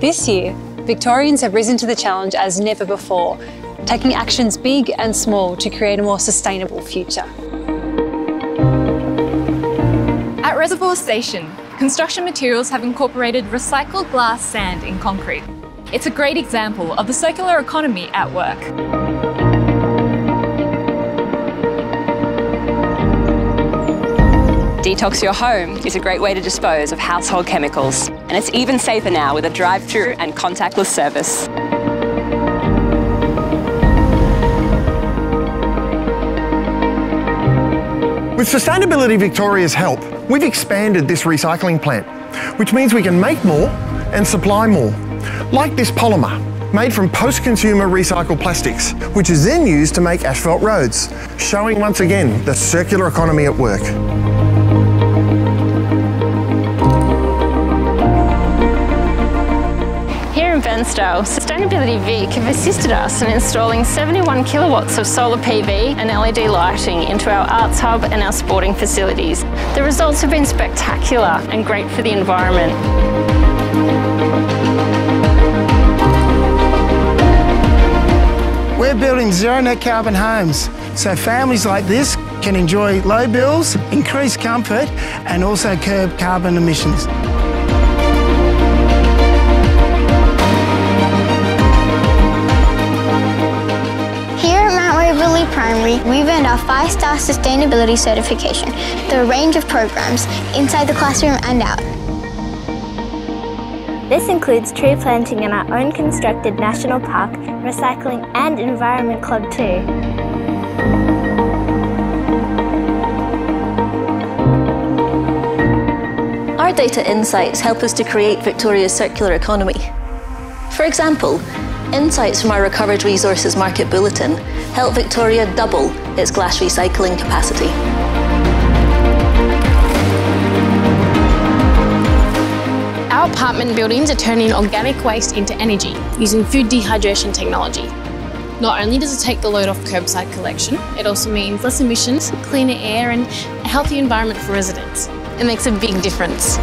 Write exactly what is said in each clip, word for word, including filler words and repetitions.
This year, Victorians have risen to the challenge as never before, taking actions big and small to create a more sustainable future. At Reservoir Station, construction materials have incorporated recycled glass sand in concrete. It's a great example of the circular economy at work. Detox Your Home is a great way to dispose of household chemicals, and it's even safer now with a drive-through and contactless service. With Sustainability Victoria's help, we've expanded this recycling plant, which means we can make more and supply more, like this polymer, made from post-consumer recycled plastics, which is then used to make asphalt roads, showing once again the circular economy at work. Here in Bairnsdale, Sustainability Vic have assisted us in installing seventy-one kilowatts of solar P V and L E D lighting into our arts hub and our sporting facilities. The results have been spectacular and great for the environment. We're building zero net carbon homes, so families like this can enjoy low bills, increase comfort, and also curb carbon emissions. Primary, we've earned our five-star sustainability certification through a range of programs inside the classroom and out. This includes tree planting in our own constructed national park, recycling and environment club too. Our data insights help us to create Victoria's circular economy. For example, insights from our Recovered Resources Market Bulletin help Victoria double its glass recycling capacity. Our apartment buildings are turning organic waste into energy using food dehydration technology. Not only does it take the load off curbside collection, it also means less emissions, cleaner air and a healthier environment for residents. It makes a big difference.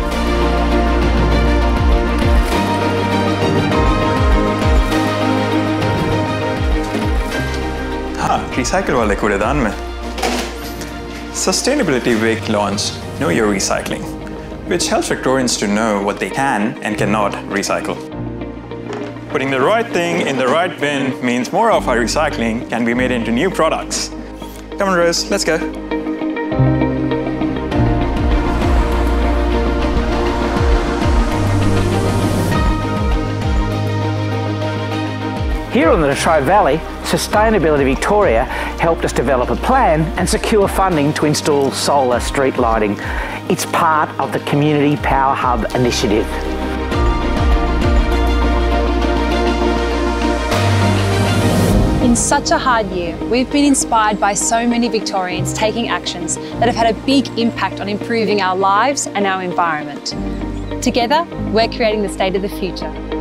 हाँ, recycle वाले कूड़ेदान में Sustainability Week launched Know Your Recycling, which helps Victorians to know what they can and cannot recycle. Putting the right thing in the right bin means more of our recycling can be made into new products. Come on, Rose, let's go. Here in the Latrobe Valley, Sustainability Victoria helped us develop a plan and secure funding to install solar street lighting. It's part of the Community Power Hub initiative. In such a hard year, we've been inspired by so many Victorians taking actions that have had a big impact on improving our lives and our environment. Together, we're creating the state of the future.